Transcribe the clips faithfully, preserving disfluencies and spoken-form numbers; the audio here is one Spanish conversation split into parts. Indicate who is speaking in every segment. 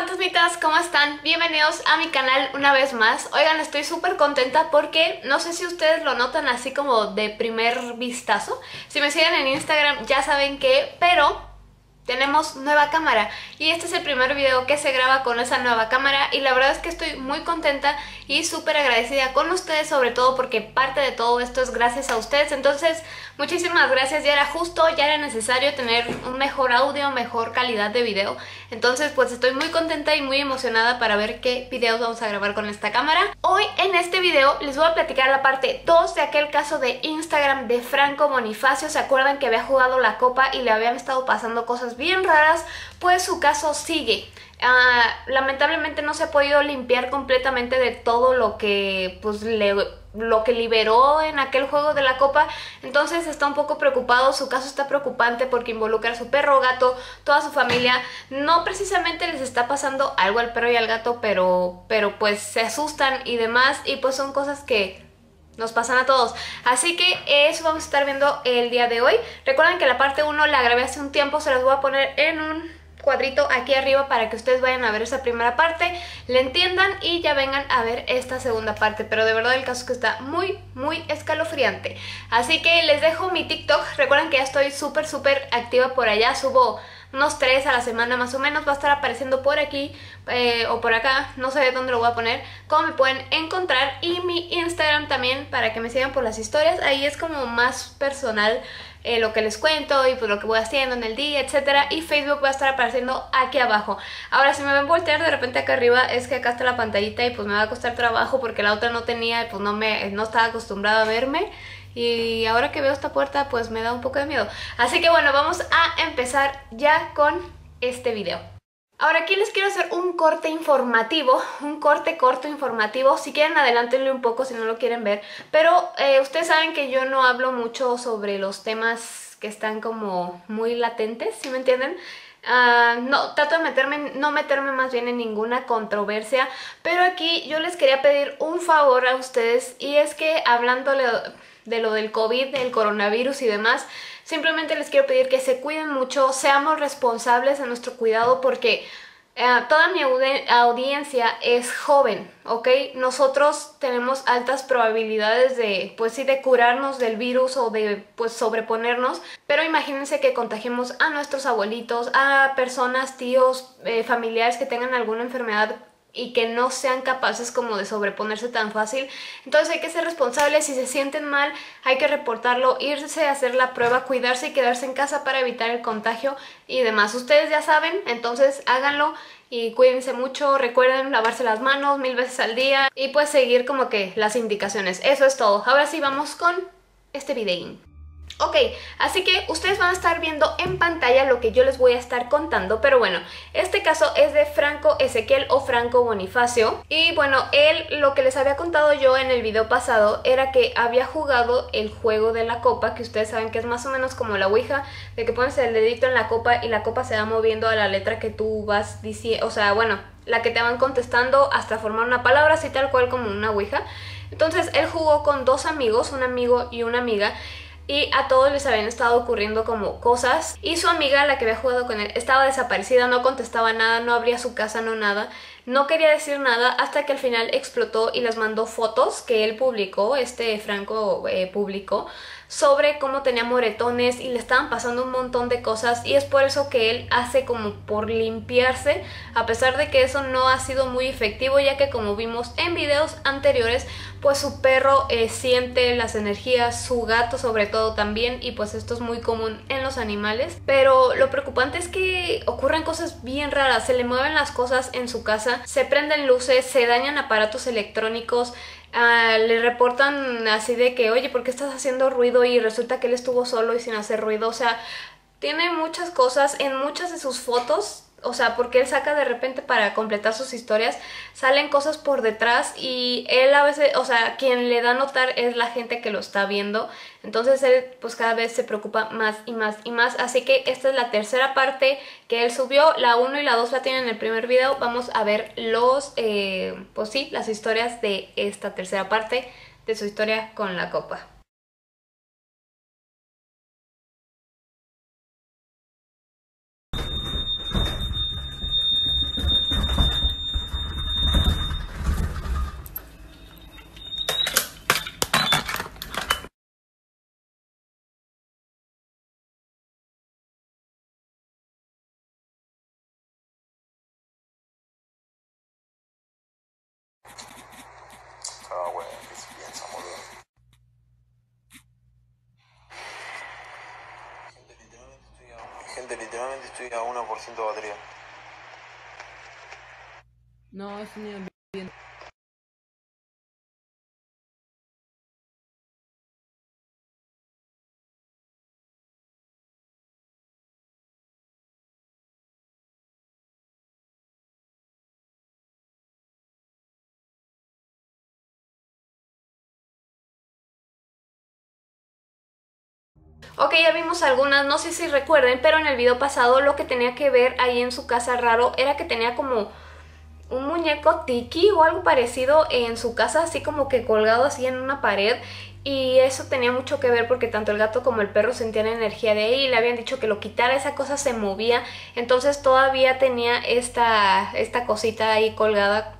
Speaker 1: fantasmitas, ¿cómo están? Bienvenidos a mi canal una vez más. Oigan, estoy súper contenta porque no sé si ustedes lo notan así como de primer vistazo. Si me siguen en Instagram ya saben que, pero tenemos nueva cámara y este es el primer video que se graba con esa nueva cámara y la verdad es que estoy muy contenta y súper agradecida con ustedes, sobre todo porque parte de todo esto es gracias a ustedes. Entonces muchísimas gracias, ya era justo, ya era necesario tener un mejor audio, mejor calidad de video. Entonces pues estoy muy contenta y muy emocionada para ver qué videos vamos a grabar con esta cámara. Hoy en este video les voy a platicar la parte dos de aquel caso de Instagram de Franco Bonifacio. ¿Se acuerdan que había jugado la copa y le habían estado pasando cosas bien raras? Pues su caso sigue. Uh, lamentablemente no se ha podido limpiar completamente de todo lo que pues le, lo que liberó en aquel juego de la copa. Entonces está un poco preocupado, su caso está preocupante porque involucra a su perro, gato, toda su familia. No precisamente les está pasando algo al perro y al gato, pero, pero pues se asustan y demás, y pues son cosas que nos pasan a todos. Así que eso vamos a estar viendo el día de hoy. Recuerden que la parte uno la grabé hace un tiempo, se las voy a poner en un cuadrito aquí arriba para que ustedes vayan a ver esa primera parte, le entiendan y ya vengan a ver esta segunda parte. Pero de verdad el caso es que está muy muy escalofriante. Así que les dejo mi TikTok. Recuerden que ya estoy súper súper activa por allá, subo unos tres a la semana más o menos, va a estar apareciendo por aquí eh, o por acá, no sé dónde lo voy a poner, cómo me pueden encontrar. Y mi Instagram también para que me sigan por las historias, ahí es como más personal eh, lo que les cuento y pues lo que voy haciendo en el día, etcétera. Y Facebook va a estar apareciendo aquí abajo. Ahora si me ven voltear de repente acá arriba es que acá está la pantallita y pues me va a costar trabajo porque la otra no tenía, pues no, me, no estaba acostumbrada a verme. Y ahora que veo esta puerta pues me da un poco de miedo. Así que bueno, vamos a empezar ya con este video. Ahora aquí les quiero hacer un corte informativo, un corte corto informativo. Si quieren adelántenle un poco si no lo quieren ver. Pero eh, ustedes saben que yo no hablo mucho sobre los temas que están como muy latentes, ¿sí me entienden? Uh, no, trato de meterme, no meterme más bien en ninguna controversia. Pero aquí yo les quería pedir un favor a ustedes, y es que hablándole de lo del COVID, del coronavirus y demás, simplemente les quiero pedir que se cuiden mucho, seamos responsables en nuestro cuidado porque eh, toda mi audi audiencia es joven, ¿ok? Nosotros tenemos altas probabilidades de, pues sí, de curarnos del virus o de, pues, sobreponernos, pero imagínense que contagiemos a nuestros abuelitos, a personas, tíos, eh, familiares que tengan alguna enfermedad y que no sean capaces como de sobreponerse tan fácil. Entonces hay que ser responsables. Si se sienten mal hay que reportarlo, irse a hacer la prueba, cuidarse y quedarse en casa para evitar el contagio y demás. Ustedes ya saben, entonces háganlo y cuídense mucho. Recuerden lavarse las manos mil veces al día y pues seguir como que las indicaciones. Eso es todo. Ahora sí vamos con este videín. Ok, así que ustedes van a estar viendo en pantalla lo que yo les voy a estar contando. Pero bueno, este caso es de Franco Ezequiel o Franco Bonifacio. Y bueno, él, lo que les había contado yo en el video pasado era que había jugado el juego de la copa, que ustedes saben que es más o menos como la ouija, de que pones el dedito en la copa y la copa se va moviendo a la letra que tú vas diciendo, o sea, bueno, la que te van contestando hasta formar una palabra, así tal cual como una ouija. Entonces él jugó con dos amigos, un amigo y una amiga, y a todos les habían estado ocurriendo como cosas. Y su amiga, la que había jugado con él, estaba desaparecida, no contestaba nada, no abría su casa, no nada. No quería decir nada hasta que al final explotó y les mandó fotos que él publicó, este Franco eh, publicó, sobre cómo tenía moretones y le estaban pasando un montón de cosas. Y es por eso que él hace como por limpiarse, a pesar de que eso no ha sido muy efectivo, ya que como vimos en videos anteriores, pues su perro eh, siente las energías, su gato sobre todo también, y pues esto es muy común en los animales. Pero lo preocupante es que ocurren cosas bien raras, se le mueven las cosas en su casa, se prenden luces, se dañan aparatos electrónicos. Uh, le reportan así de que, oye, ¿por qué estás haciendo ruido? Y resulta que él estuvo solo y sin hacer ruido. O sea, tiene muchas cosas en muchas de sus fotos. O sea, porque él saca de repente para completar sus historias, salen cosas por detrás y él a veces, o sea, quien le da a notar es la gente que lo está viendo. Entonces él pues cada vez se preocupa más y más y más. Así que esta es la tercera parte que él subió. La uno y la dos la tienen en el primer video. Vamos a ver los, eh, pues sí, las historias de esta tercera parte de su historia con la copa.
Speaker 2: Ah, bueno, que se piensa, boludo. Gente, literalmente estoy a, gente, literalmente estoy a uno por ciento de batería.
Speaker 3: No, es ni bien.
Speaker 1: Ok, ya vimos algunas, no sé si recuerden, pero en el video pasado lo que tenía que ver ahí en su casa raro era que tenía como un muñeco tiki o algo parecido en su casa, así como que colgado así en una pared. Y eso tenía mucho que ver porque tanto el gato como el perro sentían energía de ahí y le habían dicho que lo quitara, esa cosa se movía. Entonces todavía tenía esta, esta cosita ahí colgada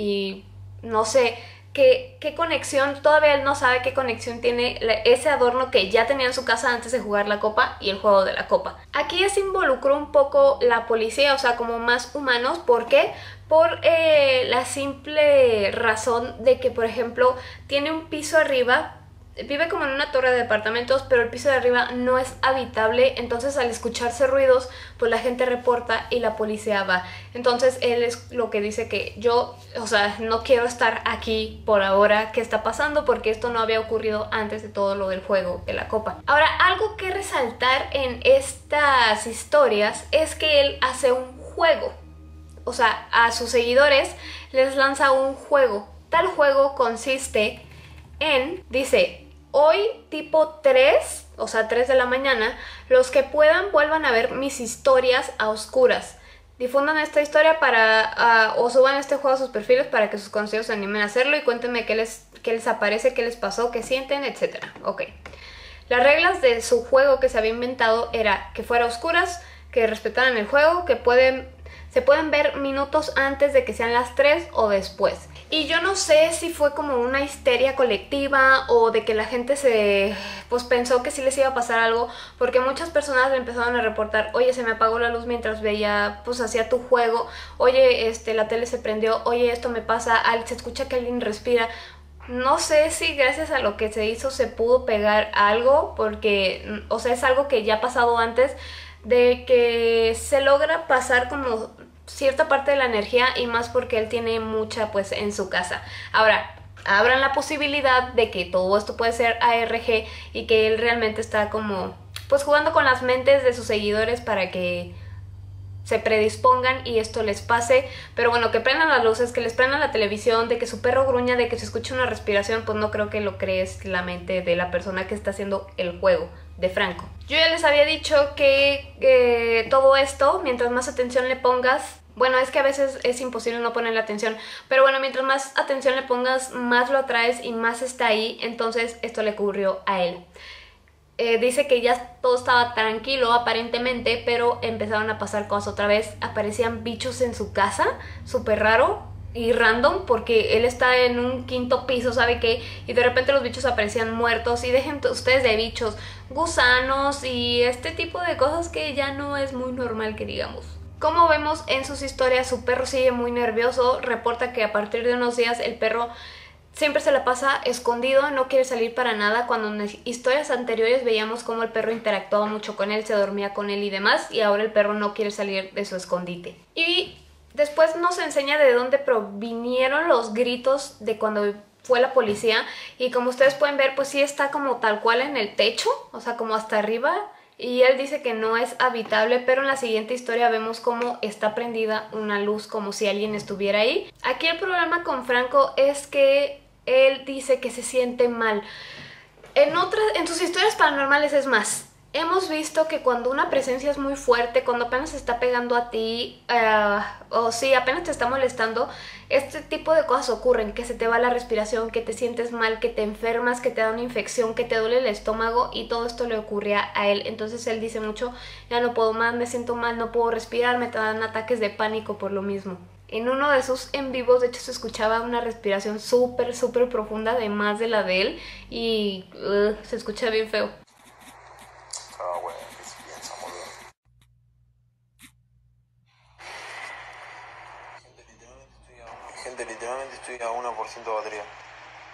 Speaker 1: y no sé qué, qué conexión, todavía él no sabe qué conexión tiene ese adorno que ya tenía en su casa antes de jugar la copa y el juego de la copa. Aquí ya se involucró un poco la policía, o sea, como más humanos. ¿Por qué? Por eh, la simple razón de que, por ejemplo, tiene un piso arriba, vive como en una torre de departamentos, pero el piso de arriba no es habitable, entonces al escucharse ruidos, pues la gente reporta y la policía va. Entonces él es lo que dice que yo, o sea, no quiero estar aquí por ahora, ¿qué está pasando? Porque esto no había ocurrido antes de todo lo del juego de la copa. Ahora, algo que resaltar en estas historias es que él hace un juego. O sea, a sus seguidores les lanza un juego. Tal juego consiste en, dice, hoy tipo tres, o sea tres de la mañana, los que puedan vuelvan a ver mis historias a oscuras. Difundan esta historia para, uh, o suban este juego a sus perfiles para que sus conocidos se animen a hacerlo y cuéntenme qué les, qué les aparece, qué les pasó, qué sienten, etcétera. Ok. Las reglas de su juego que se había inventado era que fuera a oscuras, que respetaran el juego, que pueden, se pueden ver minutos antes de que sean las tres o después. Y yo no sé si fue como una histeria colectiva o de que la gente se pues pensó que sí les iba a pasar algo, porque muchas personas le empezaron a reportar, oye, se me apagó la luz mientras veía, pues hacía tu juego, oye, este, la tele se prendió, oye, esto me pasa, se escucha que alguien respira. No sé si gracias a lo que se hizo se pudo pegar algo, porque, o sea, es algo que ya ha pasado antes, de que se logra pasar como cierta parte de la energía y más porque él tiene mucha pues en su casa. Ahora, abran la posibilidad de que todo esto puede ser A R G y que él realmente está como pues jugando con las mentes de sus seguidores para que se predispongan y esto les pase. Pero bueno, que prendan las luces, que les prendan la televisión, de que su perro gruña, de que se escuche una respiración, pues no creo que lo crees la mente de la persona que está haciendo el juego de Franco. Yo ya les había dicho que eh, todo esto, mientras más atención le pongas, bueno, es que a veces es imposible no ponerle atención, pero bueno, mientras más atención le pongas, más lo atraes y más está ahí. Entonces esto le ocurrió a él. Eh, dice que ya todo estaba tranquilo aparentemente, pero empezaron a pasar cosas otra vez. Aparecían bichos en su casa, súper raro y random, porque él está en un quinto piso, ¿sabe qué? Y de repente los bichos aparecían muertos. Y dejen ustedes de bichos, gusanos y este tipo de cosas que ya no es muy normal que digamos. Como vemos en sus historias, su perro sigue muy nervioso. Reporta que a partir de unos días el perro siempre se la pasa escondido, no quiere salir para nada, cuando en historias anteriores veíamos cómo el perro interactuaba mucho con él, se dormía con él y demás, y ahora el perro no quiere salir de su escondite. Y después nos enseña de dónde provinieron los gritos de cuando fue la policía, y como ustedes pueden ver, pues sí está como tal cual en el techo, o sea, como hasta arriba. Y él dice que no es habitable, pero en la siguiente historia vemos cómo está prendida una luz como si alguien estuviera ahí. Aquí el problema con Franco es que él dice que se siente mal. En otras, en sus historias paranormales es más. Hemos visto que cuando una presencia es muy fuerte, cuando apenas se está pegando a ti, uh, o sí, apenas te está molestando, este tipo de cosas ocurren, que se te va la respiración, que te sientes mal, que te enfermas, que te da una infección, que te duele el estómago, y todo esto le ocurría a él. Entonces él dice mucho, ya no puedo más, me siento mal, no puedo respirar, me dan ataques de pánico por lo mismo. En uno de sus en vivos, de hecho, se escuchaba una respiración súper, súper profunda, de más de la de él, y uh, se escucha bien feo.
Speaker 2: Ah, bueno, que se piensa, boludo. Gente, literalmente estoy a, gente, literalmente estoy a uno por ciento de batería.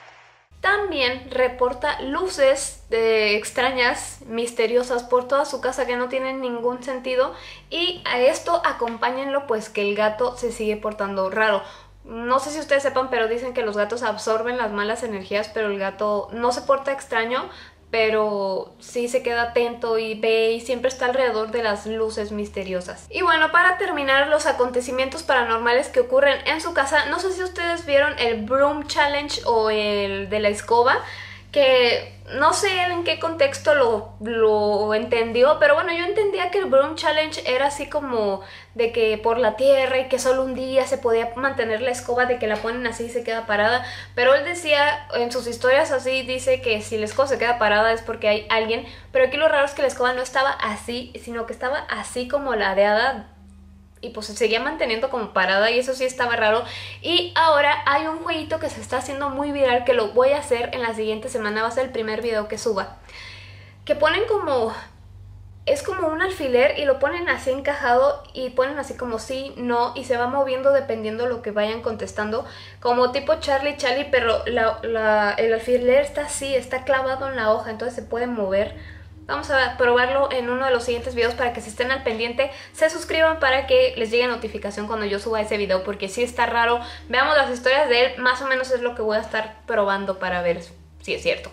Speaker 1: también reporta luces eh, extrañas, misteriosas por toda su casa que no tienen ningún sentido, y a esto acompáñenlo pues que el gato se sigue portando raro. No sé si ustedes sepan, pero dicen que los gatos absorben las malas energías, pero el gato no se porta extraño, pero sí se queda atento y ve y siempre está alrededor de las luces misteriosas. Y bueno, para terminar los acontecimientos paranormales que ocurren en su casa, no sé si ustedes vieron el Broom Challenge o el de la escoba, que no sé en qué contexto lo, lo entendió, pero bueno, yo entendía que el Broom Challenge era así como de que por la tierra y que solo un día se podía mantener la escoba, de que la ponen así y se queda parada, pero él decía en sus historias así, dice que si la escoba se queda parada es porque hay alguien, pero aquí lo raro es que la escoba no estaba así, sino que estaba así como ladeada, y pues se seguía manteniendo como parada, y eso sí estaba raro. Y ahora hay un jueguito que se está haciendo muy viral, que lo voy a hacer en la siguiente semana, va a ser el primer video que suba, que ponen como, es como un alfiler y lo ponen así encajado y ponen así como sí, no, y se va moviendo dependiendo lo que vayan contestando, como tipo Charlie Charlie, pero la, la, el alfiler está así, está clavado en la hoja, entonces se puede mover. Vamos a probarlo en uno de los siguientes videos para que se estén al pendiente, se suscriban para que les llegue notificación cuando yo suba ese video, porque sí está raro. Veamos las historias de él, más o menos es lo que voy a estar probando para ver si es cierto.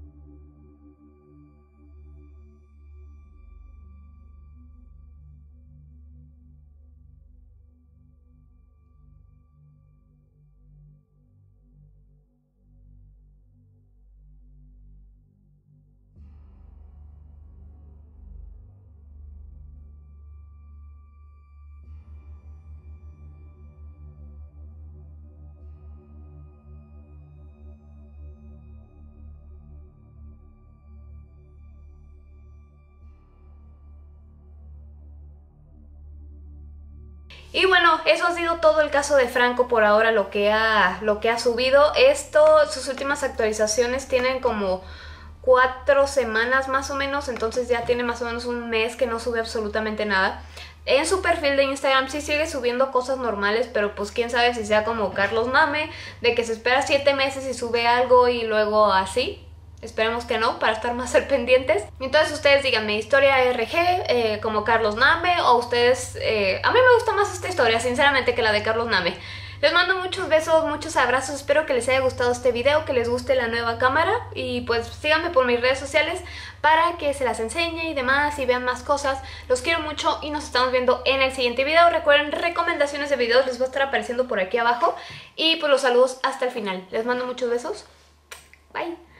Speaker 1: Y bueno, eso ha sido todo el caso de Franco por ahora, lo que ha, lo que ha subido. Esto, sus últimas actualizaciones tienen como cuatro semanas más o menos, entonces ya tiene más o menos un mes que no sube absolutamente nada. En su perfil de Instagram sí sigue subiendo cosas normales, pero pues quién sabe si sea como Carlos Name, de que se espera siete meses y sube algo y luego así. Esperemos que no, para estar más al pendientes. Entonces ustedes díganme, historia R G, eh, como Carlos Name, o ustedes... Eh, a mí me gusta más esta historia, sinceramente, que la de Carlos Name. Les mando muchos besos, muchos abrazos, espero que les haya gustado este video, que les guste la nueva cámara, y pues síganme por mis redes sociales para que se las enseñe y demás y vean más cosas. Los quiero mucho y nos estamos viendo en el siguiente video. Recuerden, recomendaciones de videos les va a estar apareciendo por aquí abajo, y pues los saludos hasta el final. Les mando muchos besos, bye.